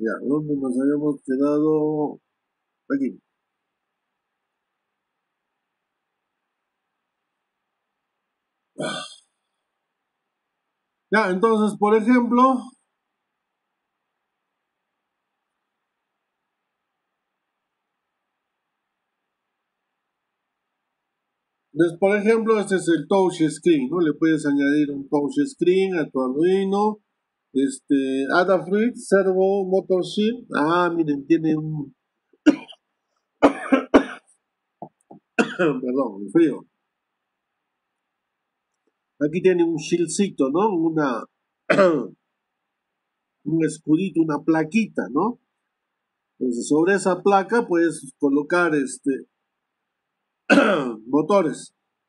Ya, ¿dónde nos habíamos quedado? Aquí. Ya, entonces, por ejemplo, por ejemplo, este es el touch screen, ¿no? Le puedes añadir un touch screen a tu Arduino. Adafruit Servo Motor Shift. Ah, miren, tiene un, perdón, frío. Aquí tiene un shieldcito, ¿no? Un escudito, una plaquita, ¿no? Entonces, sobre esa placa puedes colocar motores,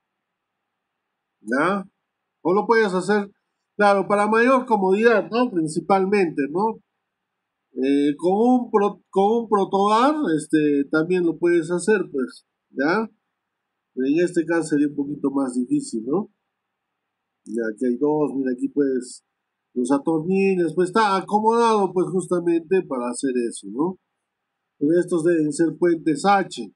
¿ya? O lo puedes hacer, claro, para mayor comodidad, ¿no? Principalmente, ¿no? Con un protobar, también lo puedes hacer, pues, ¿ya? Pero en este caso sería un poquito más difícil, ¿no? Ya aquí hay dos, mira, aquí puedes, los atornillos, pues está acomodado, pues, justamente para hacer eso, ¿no? Pues estos deben ser puentes H,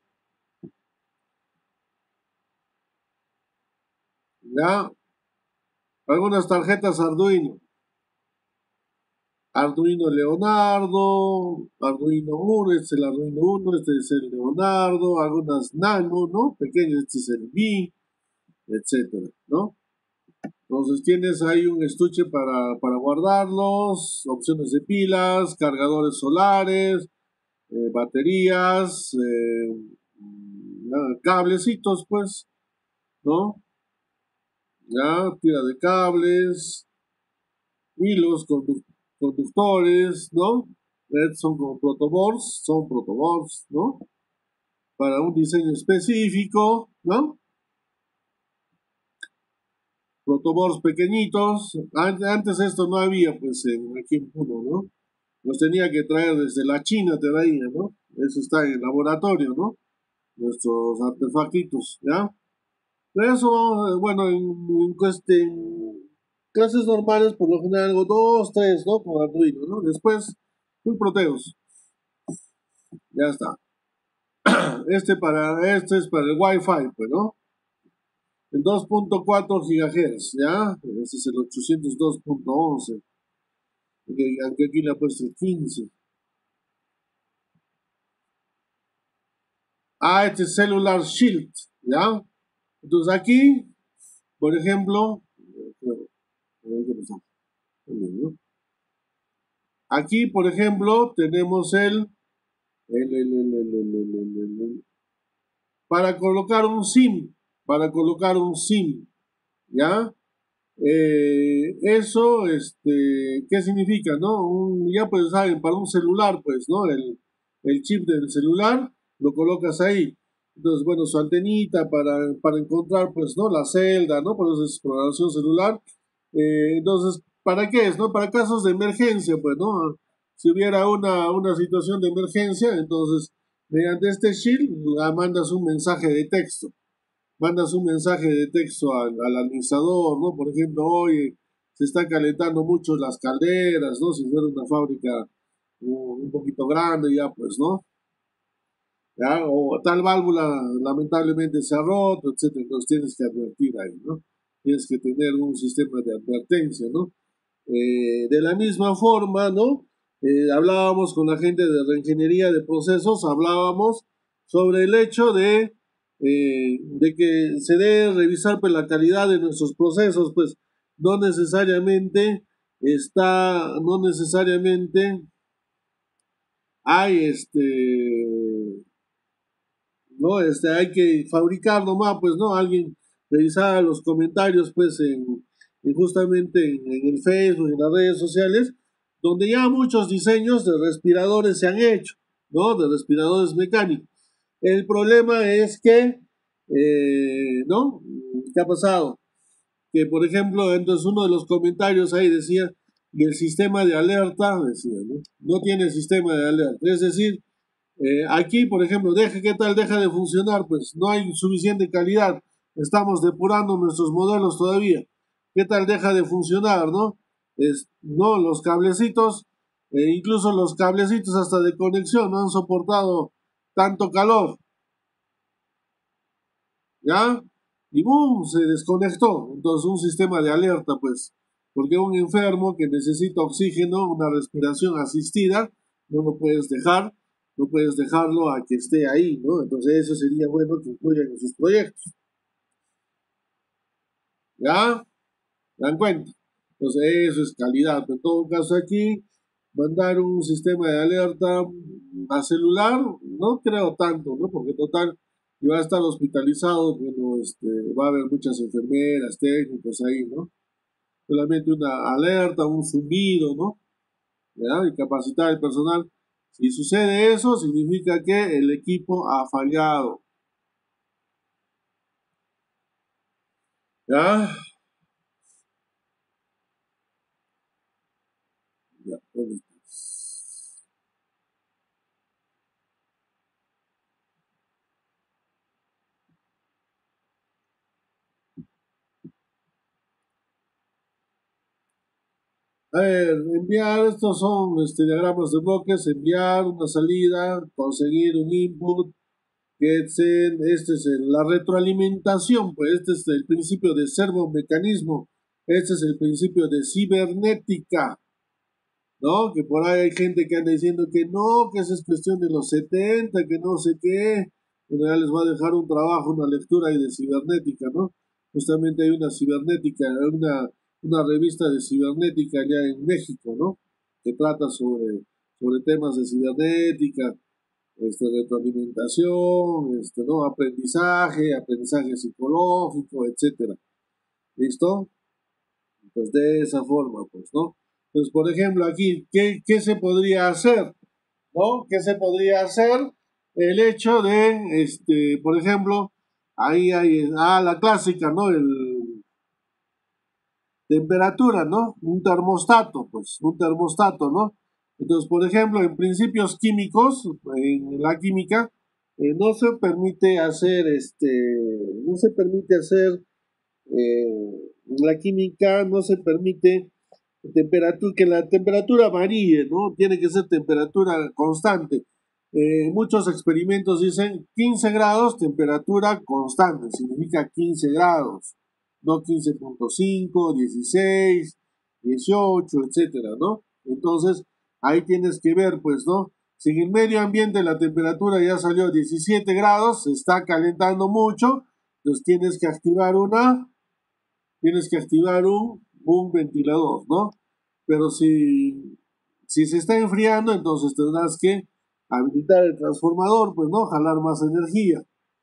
¿ya? Algunas tarjetas Arduino. Arduino Leonardo, Arduino 1, este es el Arduino 1, este es el Leonardo, algunas Nano, ¿no? Pequeños, este es el B, etcétera, ¿no? Entonces tienes ahí un estuche para guardarlos, opciones de pilas, cargadores solares, baterías, cablecitos, pues, ¿no? Ya, tira de cables, hilos, conductores, ¿no? Son protoboards, ¿no? Para un diseño específico, ¿no? Protoboards pequeñitos. Antes esto no había, pues, aquí en Puno, ¿no? Los tenía que traer desde la China, te traía, ¿no? Eso está en el laboratorio, ¿no? Nuestros artefactitos, ¿ya? Pero eso, bueno, en clases normales, por lo general, hago dos, tres, ¿no? Con Arduino, ¿no? Después, full proteos, ya está. Este es para el Wi-Fi, pues, ¿no? El 2.4 GHz, ¿ya? Ese es el 802.11. Aunque aquí le ha puesto el 15. Ah, este es Cellular Shield, ¿ya? Entonces aquí, por ejemplo, aquí, por ejemplo, tenemos para colocar un SIM, ¿ya? Eso, ¿qué significa, no? Ya pues saben, para un celular, pues, ¿no? El chip del celular lo colocas ahí. Entonces, bueno, su antenita para encontrar, pues, ¿no? La celda, ¿no? Por eso es programación celular. Entonces, ¿para qué es, no? Para casos de emergencia, pues, ¿no? Si hubiera una situación de emergencia, entonces, mediante este chip, mandas un mensaje de texto, al administrador, ¿no? Por ejemplo, hoy se están calentando mucho las calderas, ¿no? Si fuera una fábrica un poquito grande, ya pues, ¿no? ¿Ya? O tal válvula lamentablemente se ha roto, etcétera. Entonces tienes que advertir ahí, ¿no? Tienes que tener un sistema de advertencia, ¿no? De la misma forma, ¿no? Hablábamos con la gente de reingeniería de procesos, hablábamos sobre el hecho de que se debe revisar pues, la calidad de nuestros procesos, pues no necesariamente no necesariamente hay ¿no? Hay que fabricar nomás, pues, ¿no? Alguien revisaba los comentarios, pues, justamente en el Facebook, en las redes sociales, donde ya muchos diseños de respiradores se han hecho, ¿no? De respiradores mecánicos. El problema es que, ¿no? ¿Qué ha pasado? Que, por ejemplo, entonces uno de los comentarios ahí decía, y el sistema de alerta, decía, ¿no? No tiene sistema de alerta. Es decir, aquí, por ejemplo, ¿qué tal deja de funcionar? Pues no hay suficiente calidad. Estamos depurando nuestros modelos todavía. ¿Qué tal deja de funcionar, no? No, los cablecitos. Incluso los cablecitos hasta de conexión no han soportado tanto calor, ¿ya? Y ¡boom! Se desconectó. Entonces un sistema de alerta, pues, porque un enfermo que necesita oxígeno, una respiración asistida, no lo puedes dejar, no puedes dejarlo a que esté ahí, ¿no? Entonces eso sería bueno que incluyan en sus proyectos, ¿ya? ¿Dan cuenta? Entonces eso es calidad. En todo caso aquí, mandar un sistema de alerta a celular, no creo tanto, ¿no? Porque total, si va a estar hospitalizado, bueno, va a haber muchas enfermeras, técnicos ahí, ¿no? Solamente una alerta, un zumbido, ¿no? ¿Ya? Y capacitar el personal. Si sucede eso, significa que el equipo ha fallado. ¿Ya? Ya, ¿dónde estás? A ver, enviar, estos son diagramas de bloques, enviar una salida, conseguir un input, este es la retroalimentación, pues este es el principio de servomecanismo, este es el principio de cibernética, ¿no? Que por ahí hay gente que anda diciendo que no, que esa es cuestión de los 70, que no sé qué. Bueno, ya les va a dejar un trabajo, una lectura ahí de cibernética, ¿no? Justamente hay una cibernética, una revista de cibernética allá en México, ¿no? Que trata sobre temas de cibernética, retroalimentación, ¿no? Aprendizaje psicológico, etcétera. ¿Listo? Pues de esa forma, pues, ¿no? Entonces, por ejemplo, aquí, ¿qué se podría hacer? ¿No? ¿Qué se podría hacer? El hecho de, por ejemplo, ahí hay, la clásica, ¿no? El temperatura, ¿no? Un termostato, pues, un termostato, ¿no? Entonces, por ejemplo, en principios químicos, en la química, no se permite hacer, no se permite hacer, en la química no se permite que la temperatura varíe, ¿no? Tiene que ser temperatura constante. Muchos experimentos dicen 15 grados, temperatura constante, significa 15 grados, no 15.5, 16, 18, etcétera, ¿no? Entonces, ahí tienes que ver, pues, ¿no? Si en el medio ambiente la temperatura ya salió a 17 grados, se está calentando mucho, entonces tienes que activar un ventilador, ¿no? Pero si se está enfriando, entonces tendrás que habilitar el transformador, pues, ¿no? Jalar más energía,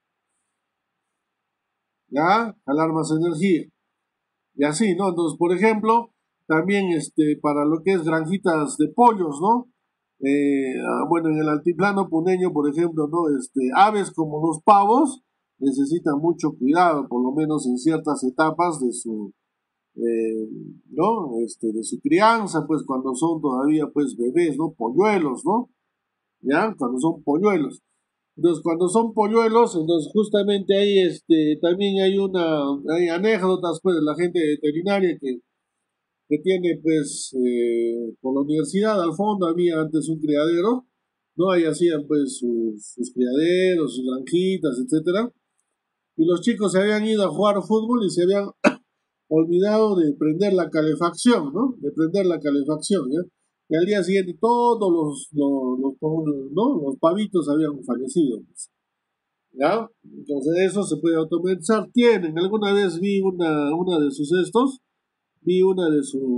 ¿ya? Jalar más energía. Y así, ¿no? Entonces, por ejemplo, también para lo que es granjitas de pollos, ¿no? Bueno, en el altiplano puneño, por ejemplo, ¿no? Aves como los pavos necesitan mucho cuidado, por lo menos en ciertas etapas eh, ¿no? De su crianza, pues cuando son todavía pues bebés, ¿no? Polluelos, ¿no? ¿Ya? Cuando son polluelos. Entonces, cuando son polluelos, entonces justamente ahí también hay anécdotas pues de la gente veterinaria que tiene pues por la universidad al fondo había antes un criadero, ¿no? Ahí hacían pues sus criaderos, sus granjitas, etcétera. Y los chicos se habían ido a jugar fútbol y se habían olvidado de prender la calefacción, ¿no? De prender la calefacción, ¿ya? Y al día siguiente todos ¿no? Los pavitos habían fallecido, pues, ¿ya? Entonces eso se puede automatizar. Tienen, alguna vez vi una de sus vi una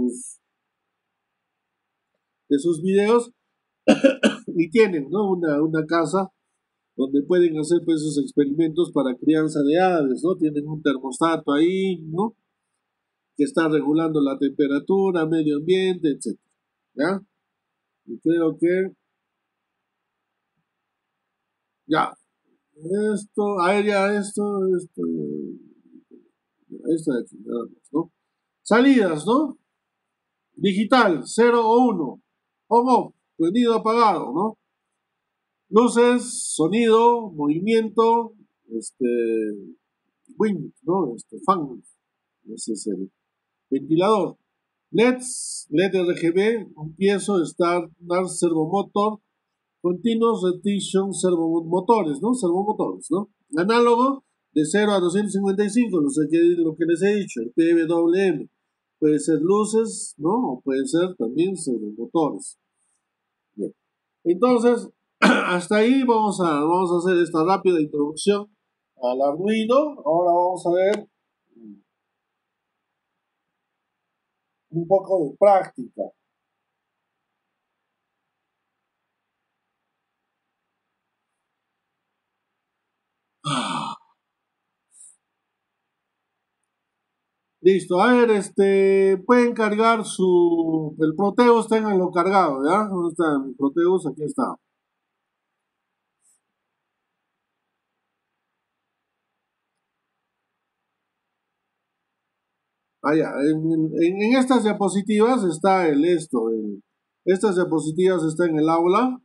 de sus videos y tienen, ¿no? Una casa donde pueden hacer pues esos experimentos para crianza de aves, ¿no? Tienen un termostato ahí, ¿no? Que está regulando la temperatura, medio ambiente, etcétera. ¿Ya? Y creo que ya, esto de aquí, nada más, ¿no? Salidas, ¿no? Digital, cero o uno. On-off, prendido, apagado, ¿no? Luces, sonido, movimiento, wind, ¿no? Fan, ese es el ventilador. LED RGB, piezo, start, servomotor, continuous repetition, servomotores, ¿no? Servomotores, ¿no? Análogo de 0 a 255, lo que les he dicho, el PWM. Puede ser luces, ¿no? O puede ser también servomotores. Bien. Entonces, hasta ahí vamos a hacer esta rápida introducción al Arduino. Ahora vamos a ver un poco de práctica. Listo, a ver, pueden cargar el Proteus, ténganlo cargado, ¿ya? ¿Dónde está el Proteus? Aquí está. Allá, en estas diapositivas está estas diapositivas están en el aula.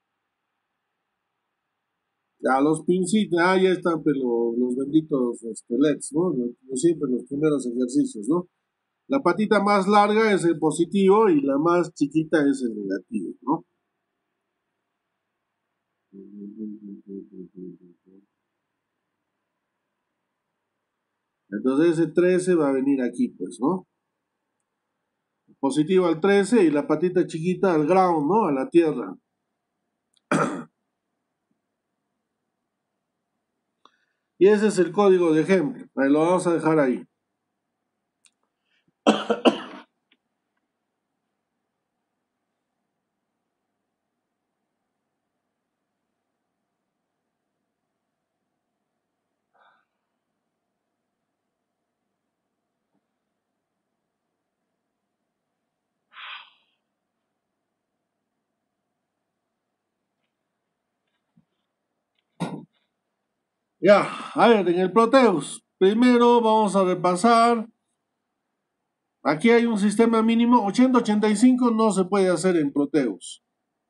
Ya los pincitos, ya están pues, los benditos LEDs, ¿no? Siempre los primeros ejercicios, ¿no? La patita más larga es el positivo y la más chiquita es el negativo, ¿no? Entonces ese 13 va a venir aquí, pues, ¿no? Positivo al 13 y la patita chiquita al ground, ¿no? A la tierra. Y ese es el código de ejemplo. Ahí lo vamos a dejar ahí. Ya, a ver, en el Proteus, primero vamos a repasar. Aquí hay un sistema mínimo, 8085 no se puede hacer en Proteus.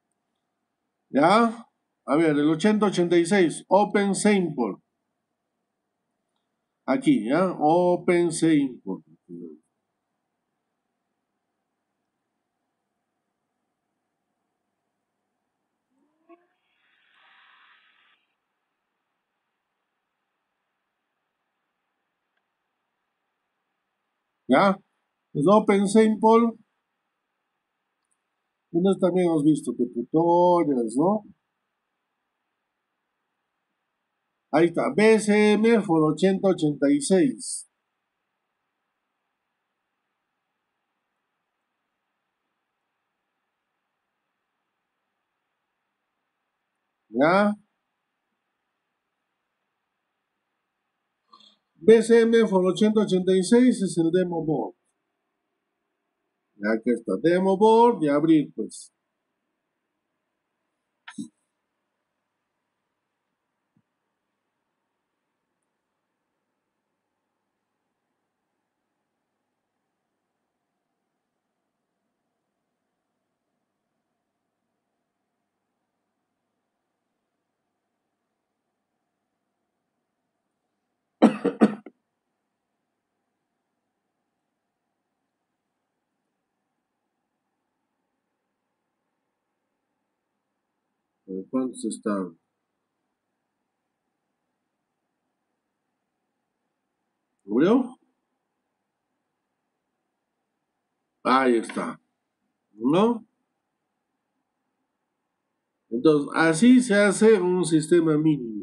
¿Ya? A ver, el 8086, Open Sample. Aquí, ¿ya? Open Sample. ¿Ya? Es Open Sample. Unos también hemos visto que tutorials, ¿no? Ahí está, BSM for 8086. ¿Ya? BSM for 8086 es el demo board. Ya que está, demo board y abrir, pues. ¿Cuántos están? ¿Abrió? Ahí está. ¿No? Entonces, así se hace un sistema mínimo.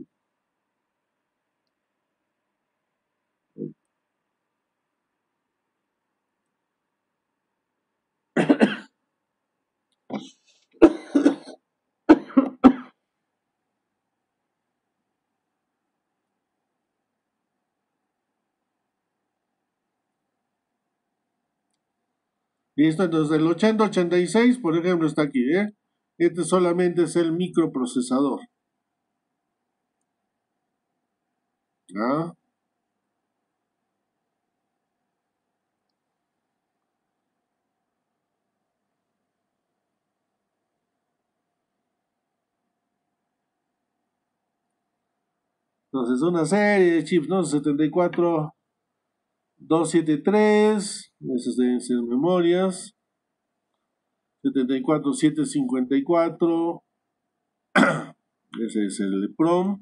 Listo, entonces el 8086, por ejemplo, está aquí, ¿eh? Este solamente es el microprocesador. ¿Ah? Entonces, una serie de chips, ¿no? 74 273, esas deben ser memorias. 74, 754, ese es el PROM.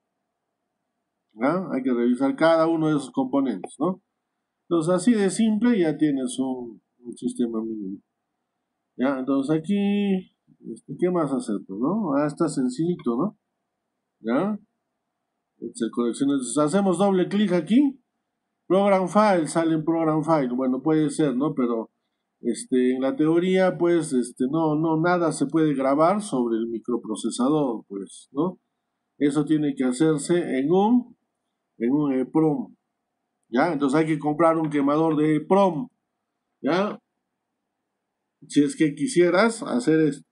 ¿Ya? Hay que revisar cada uno de esos componentes, ¿no? Entonces, así de simple ya tienes un sistema mínimo. ¿Ya? Entonces aquí, ¿qué más hacer? ¿No? Está sencillito, ¿no? ¿Ya? El colección. Entonces, hacemos doble clic aquí. Program File, sale en Program File. Bueno, puede ser, ¿no? Pero en la teoría, pues, no, nada se puede grabar sobre el microprocesador, pues, ¿no? Eso tiene que hacerse en un EEPROM, ¿ya? Entonces hay que comprar un quemador de EEPROM, ¿ya? Si es que quisieras hacer esto.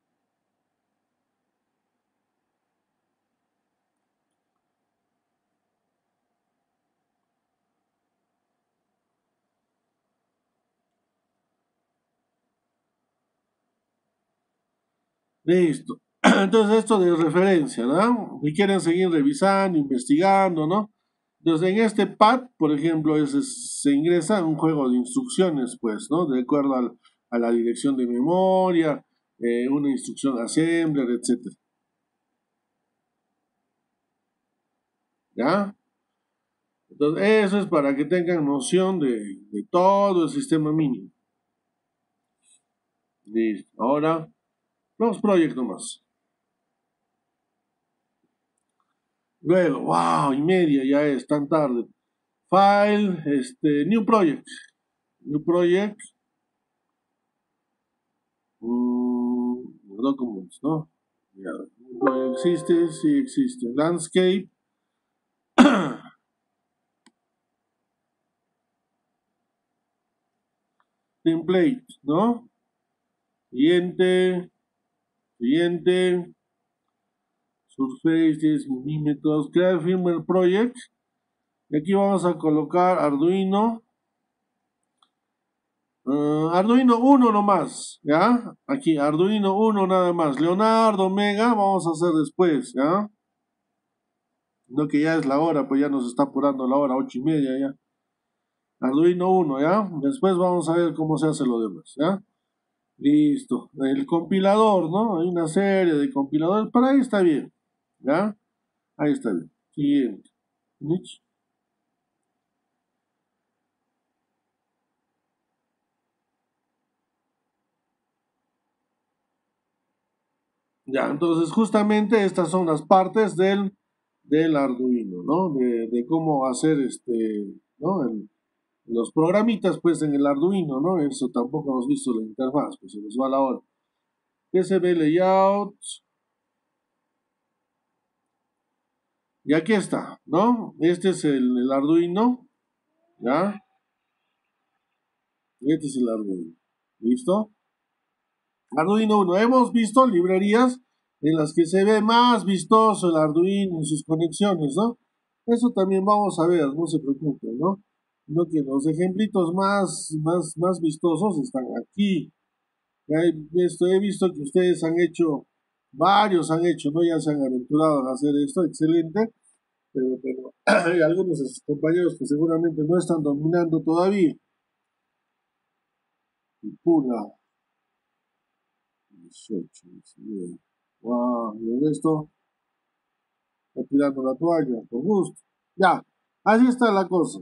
Listo. Entonces esto de referencia, ¿no? Si quieren seguir revisando, investigando, ¿no? Entonces en este pad, por ejemplo, se ingresa un juego de instrucciones, pues, ¿no? De acuerdo a la dirección de memoria, una instrucción assembler, etcétera. ¿Ya? Entonces eso es para que tengan noción de todo el sistema mínimo. Listo. Ahora, los proyectos más. Luego, wow, y media ya es tan tarde. File, new project. New project. Documents, ¿no? Ya, no existe, sí existe. Landscape. Template, ¿no? Siguiente, siguiente. Surface 10 milímetros. Crear firmware project. Y aquí vamos a colocar Arduino. Arduino 1 nomás, ¿ya? Aquí, Arduino 1 nada más. Leonardo, Mega, vamos a hacer después, ¿ya? No que ya es la hora, pues ya nos está apurando la hora, 8:30 ya. Arduino 1, ¿ya? Después vamos a ver cómo se hace lo demás, ¿ya? Listo. El compilador, ¿no? Hay una serie de compiladores, pero ahí está bien, ¿ya? Ahí está bien. Siguiente. Niche. Ya, entonces justamente estas son las partes del Arduino, ¿no? De cómo hacer ¿no? Los programitas, pues en el Arduino, ¿no? Eso tampoco hemos visto la interfaz, pues se nos va la hora. PCB layout. Y aquí está, ¿no? Este es el Arduino, ¿ya? Este es el Arduino. ¿Listo? Arduino 1. Hemos visto librerías en las que se ve más vistoso el Arduino y sus conexiones, ¿no? Eso también vamos a ver, no se preocupen, ¿no? No que los ejemplitos más vistosos están aquí. Ya he visto que ustedes han hecho, varios han hecho, ¿no? Ya se han aventurado a hacer esto, excelente, pero hay algunos de sus compañeros que seguramente no están dominando todavía. Y pula, 18, 19. Wow, y el resto está tirando la toalla, por gusto. Ya, así está la cosa.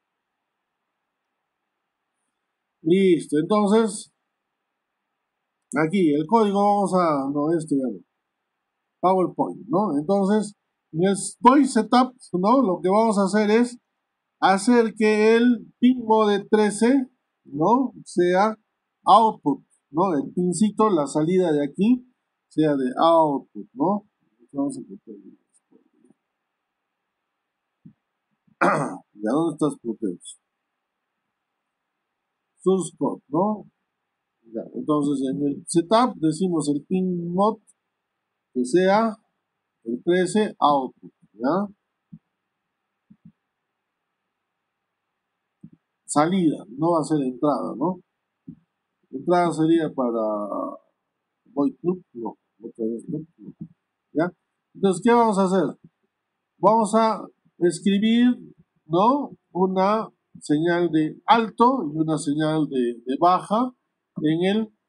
Listo, entonces, aquí el código vamos a, no, ya no. PowerPoint, ¿no? Entonces, en el Voice Setup, ¿no? Lo que vamos a hacer es hacer que el pin mode 13, ¿no? Sea output, ¿no? El pincito, la salida de aquí, sea de output, ¿no? Vamos a meter ¿ya dónde estás, Proteus? Source code, ¿no? Ya, entonces en el setup decimos el pin mode que sea el 13 output, ¿ya? Salida, no va a ser entrada, ¿no? Entrada sería para void loop, no, otra vez loop, no, ¿ya? Entonces, ¿qué vamos a hacer? Vamos a escribir, ¿no? Una señal de alto y una señal de baja en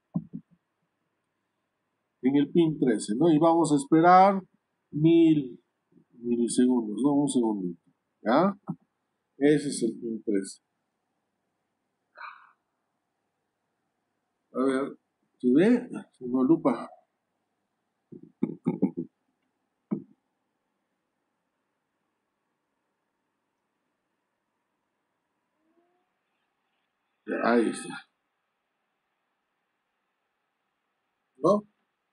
el pin 13, ¿no? Y vamos a esperar 1000 milisegundos, ¿no? Un segundito, ¿ya? Ese es el pin 13. A ver, ¿se ve? Una lupa. Ahí está, ¿no?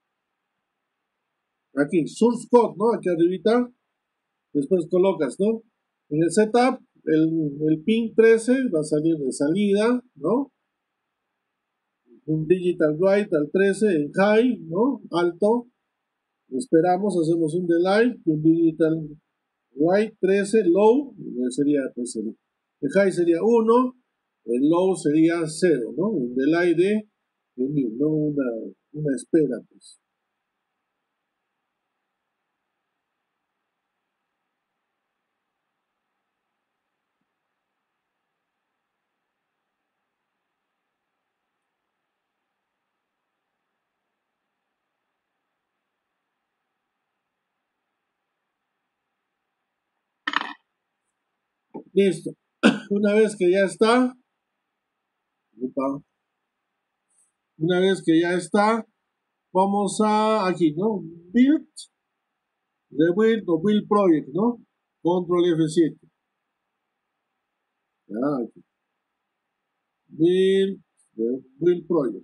Aquí, source code, ¿no? Aquí arribita, después colocas, ¿no? En el setup, el pin 13 va a salir de salida, ¿no? Un digital write al 13 en high, ¿no? Alto. Esperamos, hacemos un delay, un digital write 13, low, sería, pues, el high sería 1, el low sería 0, ¿no? Un delay de 1000, no una espera, pues. Listo. Una vez que ya está, una vez que ya está, vamos a aquí, ¿no? Build, rebuild o build project, ¿no? Control F7. Ya, aquí. Build, build project.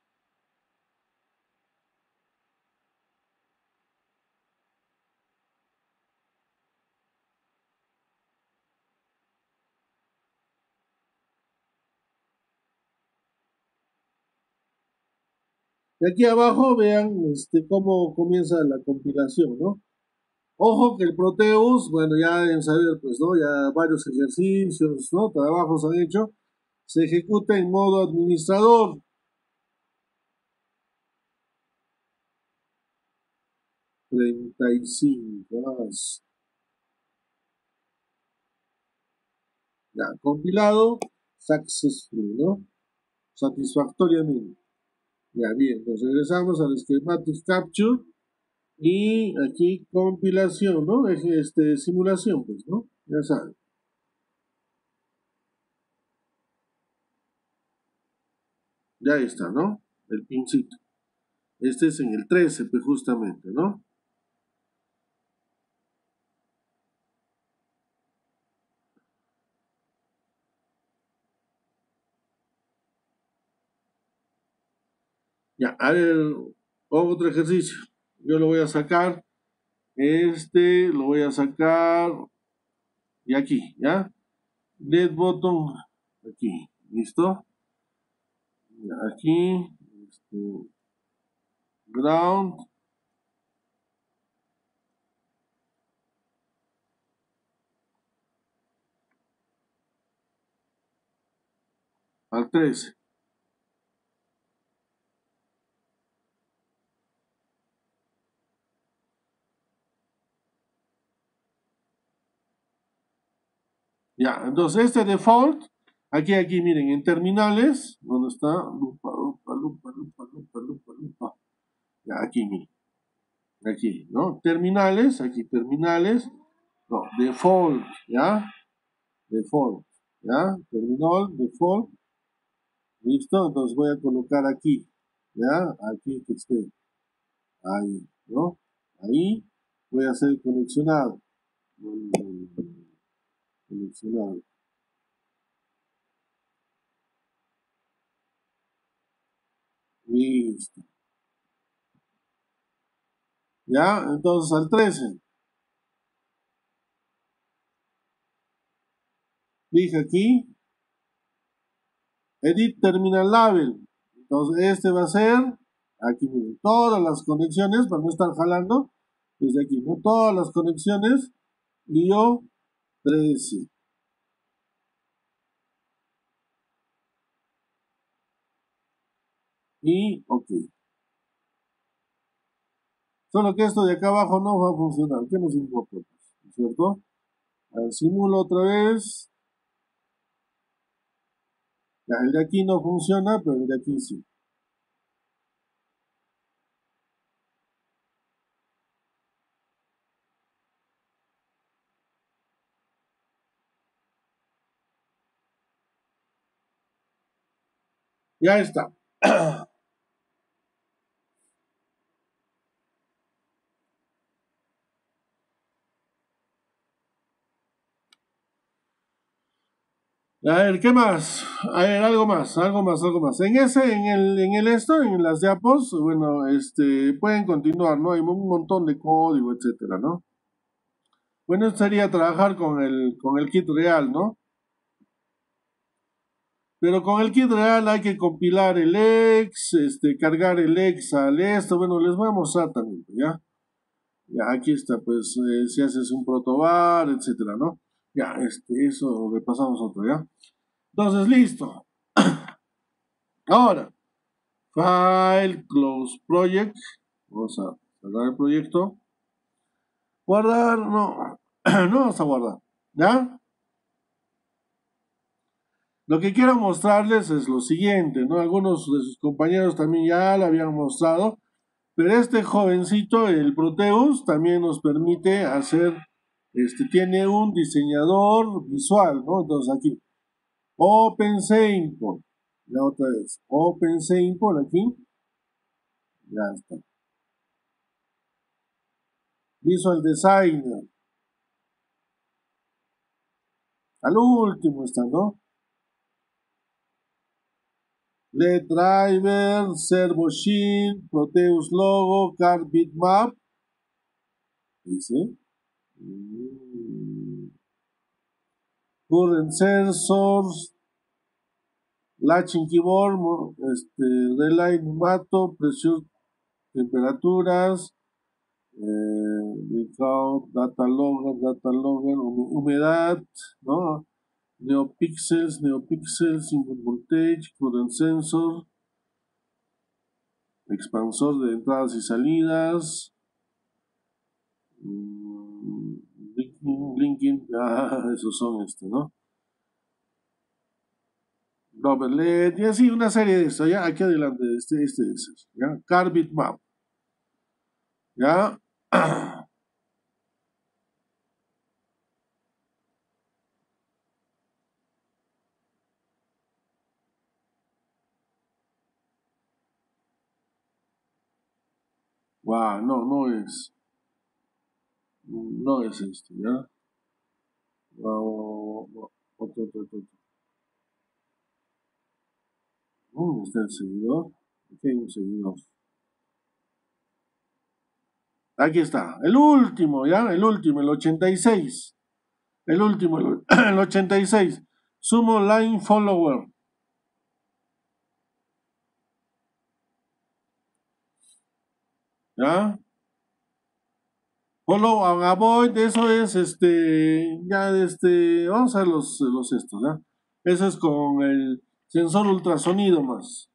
Y aquí abajo vean cómo comienza la compilación, ¿no? Ojo que el Proteus, bueno, ya deben saber, pues, ¿no? Ya varios ejercicios, ¿no? Trabajos han hecho. Se ejecuta en modo administrador. 35. Ya, compilado, successful, ¿no? Satisfactoriamente. Ya, bien, nos regresamos al schematic capture y aquí compilación, ¿no? Simulación, pues, ¿no? Ya saben. Ya está, ¿no? El pincito. Este es en el 13, pues, justamente, ¿no? Ya, a ver, otro ejercicio. Yo lo voy a sacar. Lo voy a sacar. Y aquí, ¿ya? Led button. Aquí. ¿Listo? Ya, aquí. Ground. Al 13. Ya, entonces este default. Aquí, miren, en terminales. ¿Dónde está? Lupa, lupa, lupa, lupa, lupa, lupa, lupa. Ya, aquí, miren. Aquí, ¿no? Terminales. Aquí, terminales. No, default, ¿ya? Default, ¿ya? Terminal, default, listo, entonces voy a colocar aquí, ¿ya? Aquí que esté, ahí, ¿no? Ahí voy a hacer coleccionado, coleccionado, listo, ¿ya? Entonces al 13, dije aquí, edit terminal label, entonces este va a ser, aquí miren, todas las conexiones, para no estar jalando, desde aquí, ¿no? Todas las conexiones, y yo 13. Y ok. Solo que esto de acá abajo no va a funcionar. ¿Qué nos importa? ¿Cierto? A ver, simulo otra vez. Ya, el de aquí no funciona, pero el de aquí sí. Ya está. A ver, ¿qué más? A ver, algo más. En las diapos, bueno, pueden continuar, ¿no? Hay un montón de código, etcétera, ¿no? Bueno, esto sería trabajar con el kit real, ¿no? Pero con el kit real hay que compilar el ex, cargar el ex al esto, bueno, les voy a mostrar también, ¿ya? Ya, aquí está, pues, si haces un protobar, etcétera, ¿no? Ya, eso repasamos otro, ¿ya? Entonces, listo. Ahora, File, Close Project. Vamos a cerrar el proyecto. Guardar, no, no vamos a guardar, ¿ya? Lo que quiero mostrarles es lo siguiente, ¿no? Algunos de sus compañeros también ya lo habían mostrado, pero este jovencito, el Proteus, también nos permite hacer, tiene un diseñador visual, ¿no? Entonces aquí, OpenSeimport, la otra vez, OpenSeimport aquí, ya está. Visual Designer, al último está, ¿no? LED Driver, Servo Shield, Proteus Logo, Card Bitmap, dice. Current Sensors, Latching Keyboard, Relay Mato, Presión, Temperaturas, Data Logger, humedad, ¿no? Neopixels, Input Voltage, Current Sensor, expansor de entradas y salidas, blinking, esos son ¿no? Double LED, y así una serie de esto, ya, aquí adelante, ya, Carbit Map, ya, wow, no es esto, ya, wow, otro. ¿Dónde está el seguidor? Aquí hay un seguidor. Aquí está, el último, ya, el 86. El último, el 86. Sumo Line Follower. ¿Ya? Follow and avoid, eso es vamos a ver los estos, ¿ya? Eso es con el sensor ultrasonido más.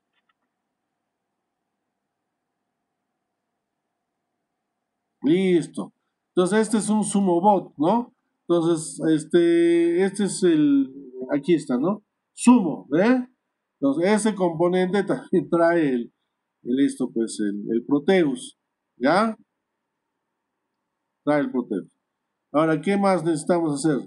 Listo. Entonces, este es un sumo bot, ¿no? Entonces, este es aquí está, ¿no? Sumo, ¿eh? Entonces, ese componente también trae pues, el Proteus, ¿ya? Trae el Proteus. Ahora, ¿qué más necesitamos hacer?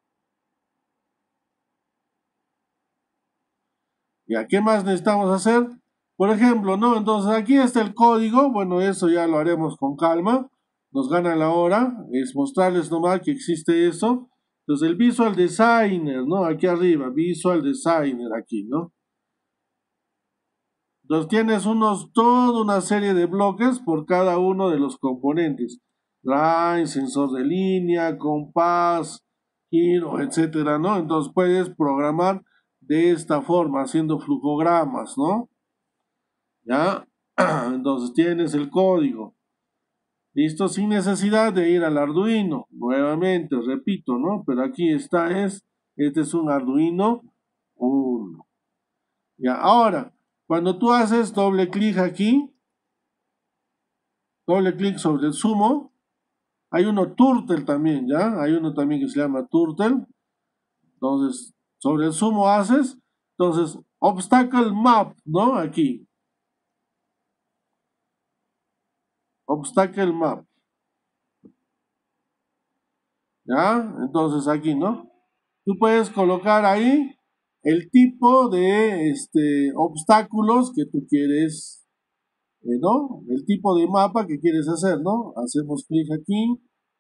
Ya, ¿qué más necesitamos hacer? Por ejemplo, ¿no? Entonces aquí está el código, bueno, eso ya lo haremos con calma, nos gana la hora, es mostrarles nomás que existe eso. Entonces el Visual Designer, ¿no? Aquí arriba, Visual Designer, aquí, ¿no? Entonces tienes toda una serie de bloques por cada uno de los componentes. Line, sensor de línea, compás, giro, etcétera, ¿no? Entonces puedes programar de esta forma, haciendo flujogramas, ¿no? ¿Ya? Entonces tienes el código. Listo, sin necesidad de ir al Arduino. Nuevamente, repito, ¿no? Pero aquí este es un Arduino 1. Ya, ahora, cuando tú haces doble clic aquí, doble clic sobre el sumo, hay uno Turtle también, ¿ya? Hay uno también que se llama Turtle. Entonces, sobre el sumo haces, entonces obstacle map, ¿no? Aquí. Obstacle map. ¿Ya? Entonces aquí, ¿no? Tú puedes colocar ahí el tipo de obstáculos que tú quieres, ¿no? El tipo de mapa que quieres hacer, ¿no? Hacemos clic aquí.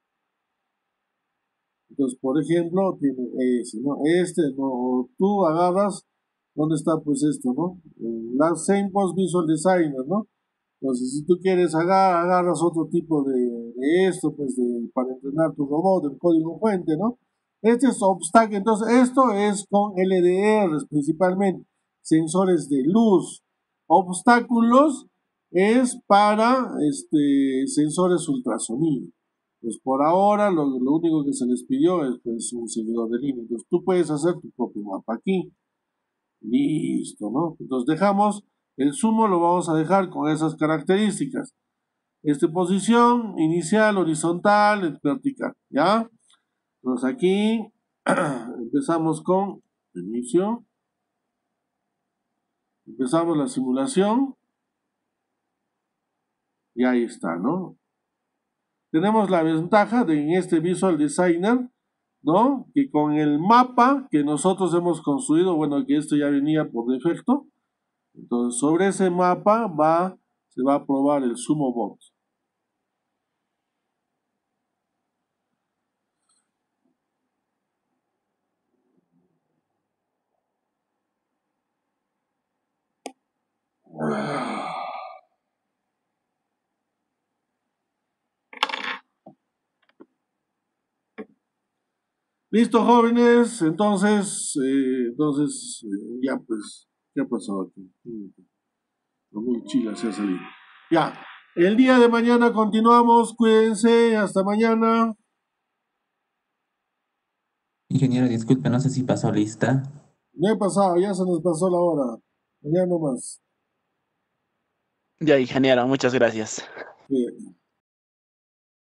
Entonces, por ejemplo, tiene ese, ¿no? ¿no? Tú agarras, ¿dónde está pues esto, no? La Same Post Visual Designer, ¿no? Entonces, si tú quieres, agarras otro tipo de esto, pues, para entrenar tu robot, el código fuente, ¿no? Este es obstáculo, entonces, esto es con LDRs principalmente, sensores de luz. Obstáculos es para sensores ultrasonidos. Pues por ahora lo único que se les pidió es pues, un seguidor de línea. Entonces tú puedes hacer tu propio mapa aquí. Listo, ¿no? Entonces dejamos el sumo, lo vamos a dejar con esas características. Posición inicial, horizontal, vertical, ¿ya? Entonces aquí empezamos con inicio. Empezamos la simulación. Y ahí está, ¿no? Tenemos la ventaja de en este Visual Designer, ¿no? Que con el mapa que nosotros hemos construido, bueno, que esto ya venía por defecto, entonces sobre ese mapa se va a probar el Sumo Bot. Listo, jóvenes, entonces, ya pues, ¿qué ha pasado aquí? Muy chila se ha salido. Ya, el día de mañana continuamos, cuídense, hasta mañana. Ingeniero, disculpe, no sé si pasó lista. No he pasado, ya se nos pasó la hora. Ya no más. Ya, ingeniero, muchas gracias. Bien.